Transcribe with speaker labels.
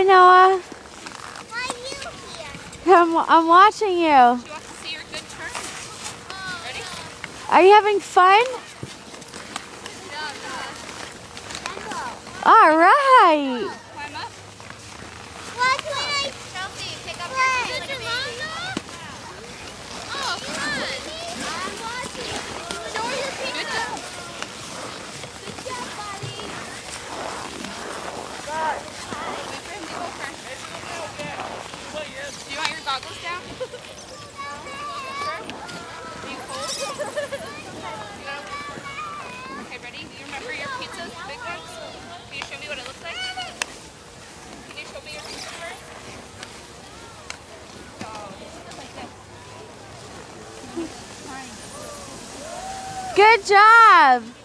Speaker 1: Noah.
Speaker 2: Why are you here?
Speaker 1: I'm watching you.
Speaker 3: She wants to see your good turn. Ready?
Speaker 1: Are you having fun?
Speaker 3: Yeah,
Speaker 1: All right.
Speaker 3: climb up.
Speaker 2: Watch when I
Speaker 3: Chelsea, pick up
Speaker 2: play.
Speaker 3: your little baby. Oh, fun.
Speaker 2: I'm watching.
Speaker 3: Show her your pizza.
Speaker 2: Good job, buddy.
Speaker 3: Wait for him to go first. Do you want your goggles down? Sure? Are you cold? Okay, ready? Do you remember your pizzas, the big ones? Can you show me what it looks like? Can you show me your pizza first? Oh, just like this.
Speaker 1: Good job.